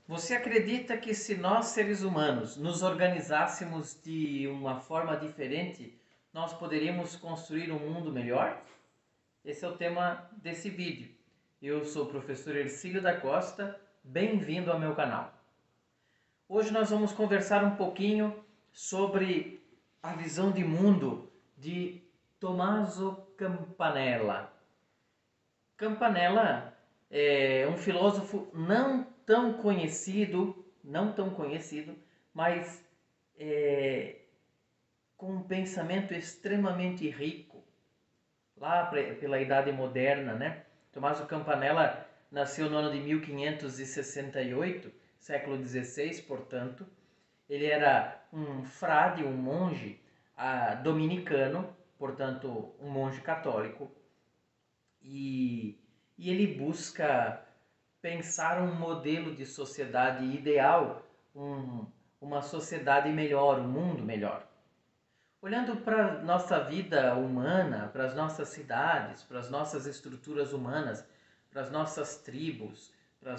Você acredita que se nós seres humanos nos organizássemos de uma forma diferente, nós poderíamos construir um mundo melhor? Esse é o tema desse vídeo. Eu sou o professor Ercílio da Costa, bem-vindo ao meu canal. Hoje nós vamos conversar um pouquinho sobre a visão de mundo de Tommaso Campanella. Campanella é um filósofo não tão conhecido, mas com um pensamento extremamente rico, lá pela Idade Moderna, né? Tommaso Campanella nasceu no ano de 1568, século XVI, portanto. Ele era um frade, um monge dominicano, portanto, um monge católico, e, e ele busca pensar um modelo de sociedade ideal, uma sociedade melhor, um mundo melhor. Olhando para a nossa vida humana, para as nossas cidades, para as nossas estruturas humanas, para as nossas tribos, para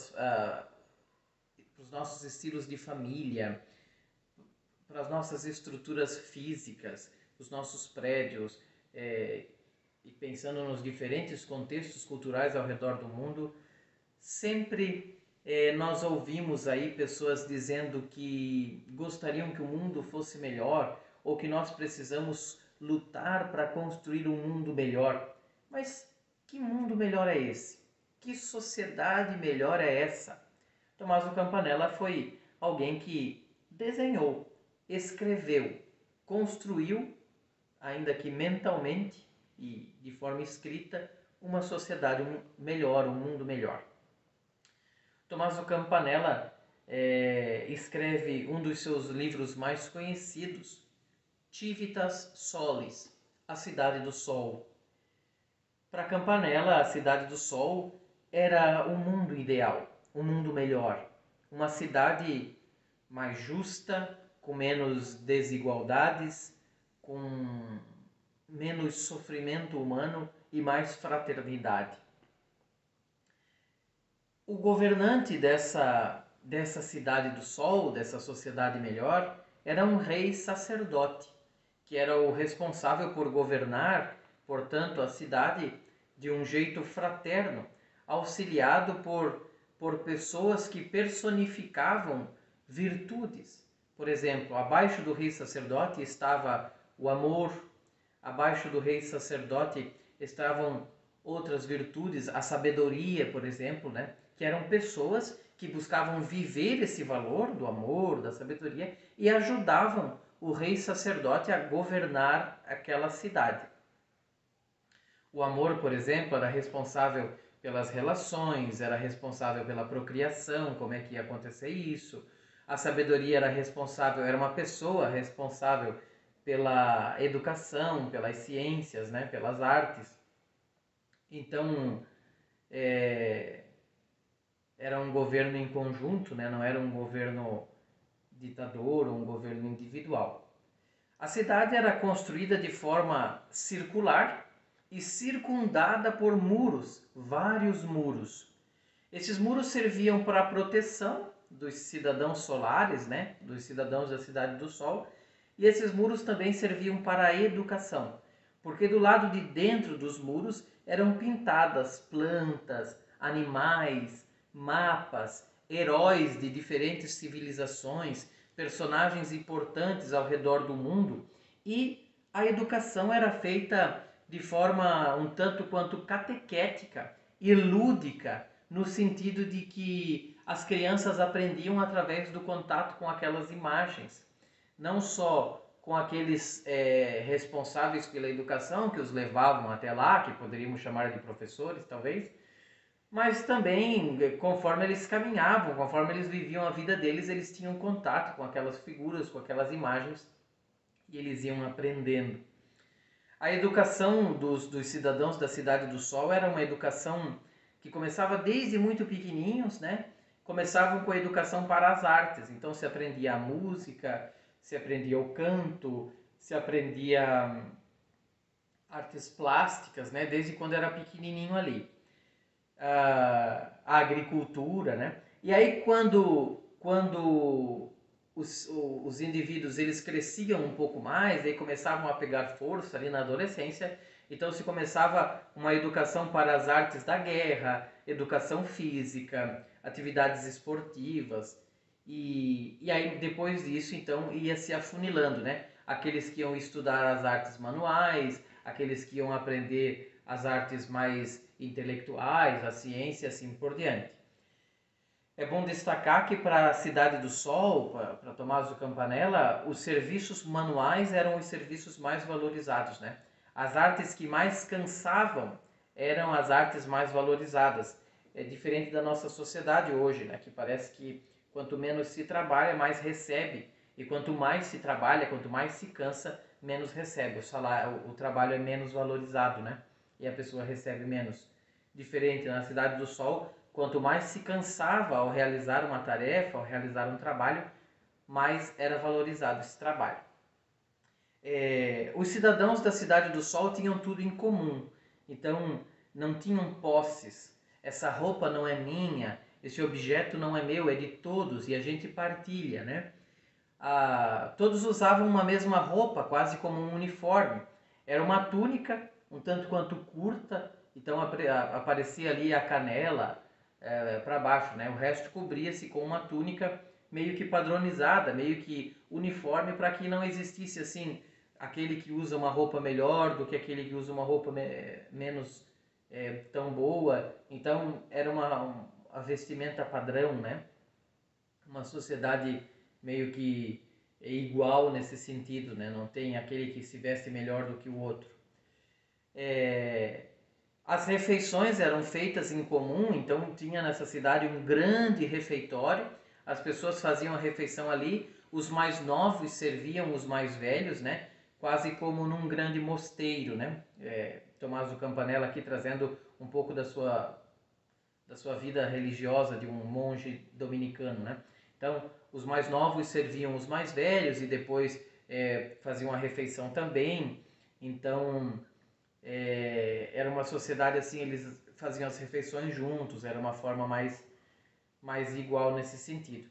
os nossos estilos de família, para as nossas estruturas físicas, os nossos prédios, e pensando nos diferentes contextos culturais ao redor do mundo, sempre nós ouvimos aí pessoas dizendo que gostariam que o mundo fosse melhor ou que nós precisamos lutar para construir um mundo melhor. Mas que mundo melhor é esse? Que sociedade melhor é essa? Tommaso Campanella foi alguém que desenhou, escreveu, construiu, ainda que mentalmente e de forma escrita, uma sociedade melhor, um mundo melhor. Tommaso Campanella escreve um dos seus livros mais conhecidos, Civitas Solis, A Cidade do Sol. Para Campanella, a Cidade do Sol era um mundo ideal, um mundo melhor, uma cidade mais justa, com menos desigualdades, com menos sofrimento humano e mais fraternidade. O governante dessa cidade do sol, dessa sociedade melhor, era um rei sacerdote, que era o responsável por governar, portanto, a cidade de um jeito fraterno, auxiliado por pessoas que personificavam virtudes. Por exemplo, abaixo do rei sacerdote estava o amor, abaixo do rei sacerdote estavam outras virtudes, a sabedoria, por exemplo, né? Que eram pessoas que buscavam viver esse valor do amor, da sabedoria e ajudavam o rei sacerdote a governar aquela cidade. O amor, por exemplo, era responsável pelas relações, era responsável pela procriação, como é que ia acontecer isso. A sabedoria era uma pessoa responsável pela educação, pelas ciências, né, pelas artes. Então, é, era um governo em conjunto, né, não era um governo ditador ou um governo individual. A cidade era construída de forma circular e circundada por muros, vários muros. Esses muros serviam para a proteção dos cidadãos solares, né, dos cidadãos da Cidade do Sol, e esses muros também serviam para a educação, porque do lado de dentro dos muros eram pintadas plantas, animais, mapas, heróis de diferentes civilizações, personagens importantes ao redor do mundo, e a educação era feita de forma um tanto quanto catequética e lúdica, no sentido de que as crianças aprendiam através do contato com aquelas imagens, não só com aqueles responsáveis pela educação que os levavam até lá, que poderíamos chamar de professores talvez, mas também conforme eles caminhavam, conforme eles viviam a vida deles, eles tinham contato com aquelas figuras, com aquelas imagens e eles iam aprendendo. A educação dos cidadãos da Cidade do Sol era uma educação que começava desde muito pequenininhos, né? Começavam com a educação para as artes, então se aprendia a música, se aprendia o canto, se aprendia artes plásticas, né? Desde quando era pequenininho ali. A agricultura, né? E aí quando os indivíduos eles cresciam um pouco mais, aí começavam a pegar força ali na adolescência, então se começava uma educação para as artes da guerra, educação física, atividades esportivas, e aí depois disso então ia se afunilando, né? Aqueles que iam estudar as artes manuais, aqueles que iam aprender as artes mais intelectuais, a ciência, assim por diante. É bom destacar que para a Cidade do Sol, para Tomás do Campanella, os serviços manuais eram os serviços mais valorizados, né? As artes que mais cansavam eram as artes mais valorizadas. É diferente da nossa sociedade hoje, né? Que parece que quanto menos se trabalha, mais recebe. E quanto mais se trabalha, quanto mais se cansa, menos recebe. O salário, o trabalho é menos valorizado, né? E a pessoa recebe menos. Diferente na Cidade do Sol, quanto mais se cansava ao realizar uma tarefa, ao realizar um trabalho, mais era valorizado esse trabalho. Os cidadãos da Cidade do Sol tinham tudo em comum, então não tinham posses. Essa roupa não é minha, esse objeto não é meu, é de todos e a gente partilha, né? Todos usavam uma mesma roupa, quase como um uniforme. Era uma túnica, um tanto quanto curta, então aparecia ali a canela para baixo, né? O resto cobria-se com uma túnica meio que padronizada, meio que uniforme, para que não existisse assim aquele que usa uma roupa melhor do que aquele que usa uma roupa menos tão boa. Então era a vestimenta padrão, né? Uma sociedade meio que é igual nesse sentido, né? Não tem aquele que se veste melhor do que o outro. As refeições eram feitas em comum, então tinha nessa cidade um grande refeitório, as pessoas faziam a refeição ali, os mais novos serviam os mais velhos, né? Quase como num grande mosteiro, né? Tomás do Campanella aqui trazendo um pouco da sua vida religiosa de um monge dominicano, né? Então, os mais novos serviam os mais velhos e depois faziam a refeição também. Então, era uma sociedade assim, eles faziam as refeições juntos, era uma forma mais igual nesse sentido.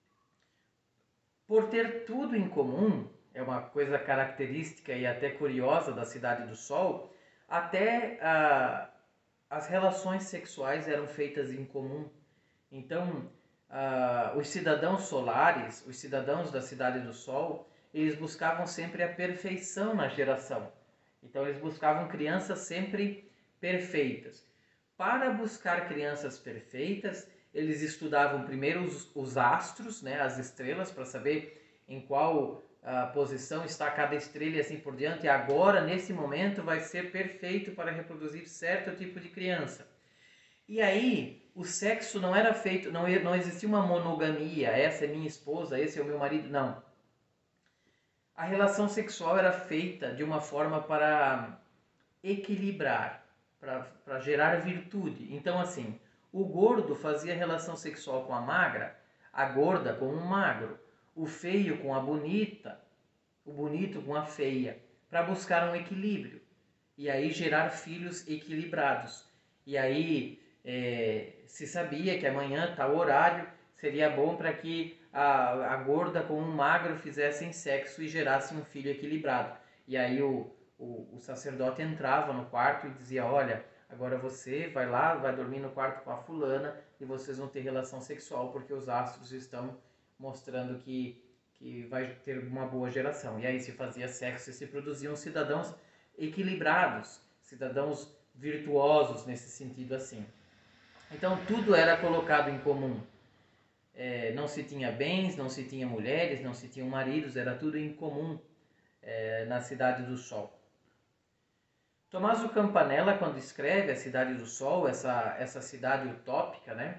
Por ter tudo em comum, é uma coisa característica e até curiosa da Cidade do Sol, até as relações sexuais eram feitas em comum. Então, os cidadãos solares, os cidadãos da Cidade do Sol, eles buscavam sempre a perfeição na geração. Então, eles buscavam crianças sempre perfeitas. Para buscar crianças perfeitas, eles estudavam primeiro os astros, né, as estrelas, para saber em qual posição está cada estrela e assim por diante. E agora, nesse momento, vai ser perfeito para reproduzir certo tipo de criança. E aí, o sexo não era feito, não existia uma monogamia, essa é minha esposa, esse é o meu marido, não. A relação sexual era feita de uma forma para equilibrar, para gerar virtude. Então, assim, o gordo fazia relação sexual com a magra, a gorda com o magro, o feio com a bonita, o bonito com a feia, para buscar um equilíbrio. E aí gerar filhos equilibrados. E aí se sabia que amanhã, tal horário, seria bom para que a gorda com o magro fizessem sexo e gerassem um filho equilibrado. E aí o sacerdote entrava no quarto e dizia, olha, agora você vai lá, vai dormir no quarto com a fulana e vocês vão ter relação sexual porque os astros estão mostrando que vai ter uma boa geração. E aí se fazia sexo e se produziam cidadãos equilibrados, cidadãos virtuosos nesse sentido assim. Então tudo era colocado em comum. Não se tinha bens, não se tinha mulheres, não se tinham maridos, era tudo em comum na Cidade do Sol. Tomás do Campanella, quando escreve a Cidade do Sol, essa cidade utópica, né,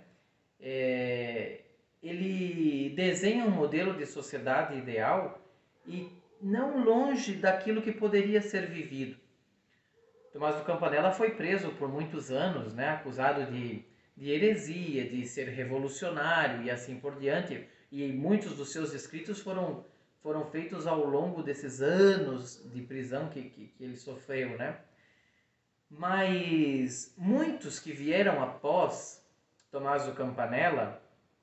ele desenha um modelo de sociedade ideal e não longe daquilo que poderia ser vivido. Tomás do Campanella foi preso por muitos anos, né, acusado de heresia, de ser revolucionário e assim por diante. E muitos dos seus escritos foram feitos ao longo desses anos de prisão que ele sofreu, né? Mas muitos que vieram após Tomás do Campanella,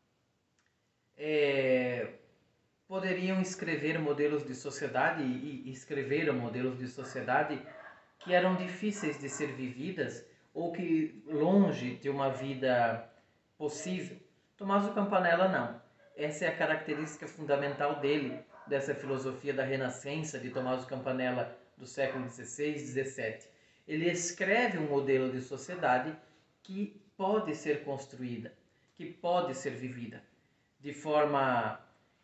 poderiam escrever modelos de sociedade e escreveram modelos de sociedade que eram difíceis de ser vividas ou que longe de uma vida possível. Tommaso Campanella não. Essa é a característica fundamental dele, dessa filosofia da Renascença de Tommaso Campanella do século XVI e XVII. Ele escreve um modelo de sociedade que pode ser construída, que pode ser vivida de forma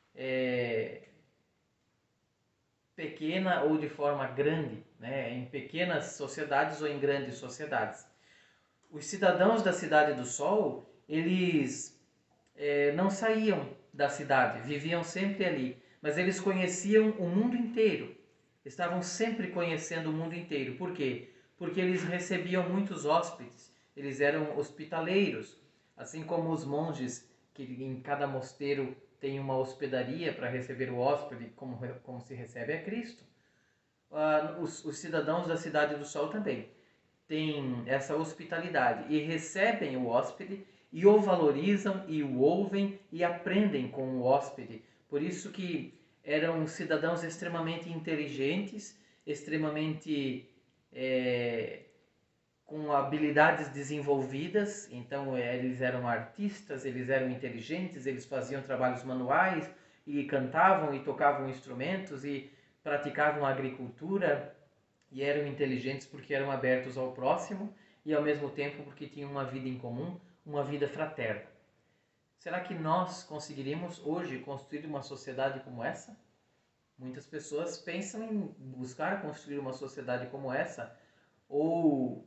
pequena ou de forma grande, né? Em pequenas sociedades ou em grandes sociedades. Os cidadãos da Cidade do Sol, eles não saíam da cidade, viviam sempre ali, mas eles conheciam o mundo inteiro, estavam sempre conhecendo o mundo inteiro. Por quê? Porque eles recebiam muitos hóspedes, eles eram hospitaleiros, assim como os monges, que em cada mosteiro tem uma hospedaria para receber o hóspede, como se recebe a Cristo. Os cidadãos da Cidade do Sol também têm essa hospitalidade e recebem o hóspede e o valorizam e o ouvem e aprendem com o hóspede. Por isso que eram cidadãos extremamente inteligentes, extremamente com habilidades desenvolvidas. Então eles eram artistas, eles eram inteligentes, eles faziam trabalhos manuais e cantavam e tocavam instrumentos e praticavam agricultura e eram inteligentes porque eram abertos ao próximo e ao mesmo tempo porque tinham uma vida em comum, uma vida fraterna. Será que nós conseguiríamos hoje construir uma sociedade como essa? Muitas pessoas pensam em buscar construir uma sociedade como essa ou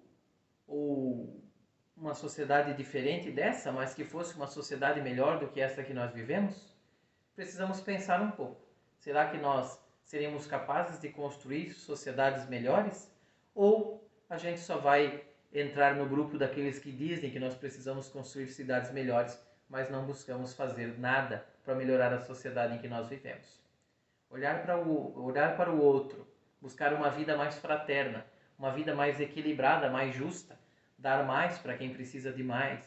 uma sociedade diferente dessa, mas que fosse uma sociedade melhor do que essa que nós vivemos? Precisamos pensar um pouco. Será que nós seríamos capazes de construir sociedades melhores? Ou a gente só vai entrar no grupo daqueles que dizem que nós precisamos construir cidades melhores, mas não buscamos fazer nada para melhorar a sociedade em que nós vivemos? Olhar para o outro, buscar uma vida mais fraterna, uma vida mais equilibrada, mais justa, dar mais para quem precisa de mais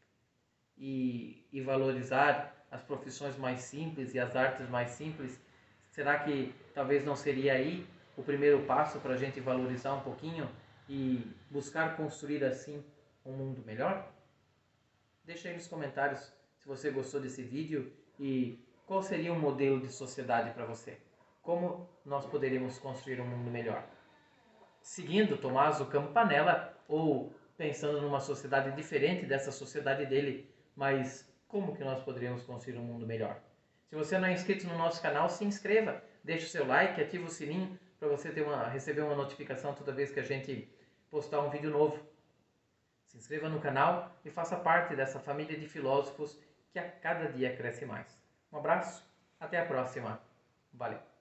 e valorizar as profissões mais simples e as artes mais simples. Será que talvez não seria aí o primeiro passo para a gente valorizar um pouquinho e buscar construir assim um mundo melhor? Deixa aí nos comentários se você gostou desse vídeo e qual seria um modelo de sociedade para você. Como nós poderíamos construir um mundo melhor? Seguindo Tommaso Campanella ou pensando numa sociedade diferente dessa sociedade dele, mas como que nós poderíamos construir um mundo melhor? Se você não é inscrito no nosso canal, se inscreva, deixe o seu like, ative o sininho para você receber uma notificação toda vez que a gente postar um vídeo novo. Se inscreva no canal e faça parte dessa família de filósofos que a cada dia cresce mais. Um abraço, até a próxima. Valeu!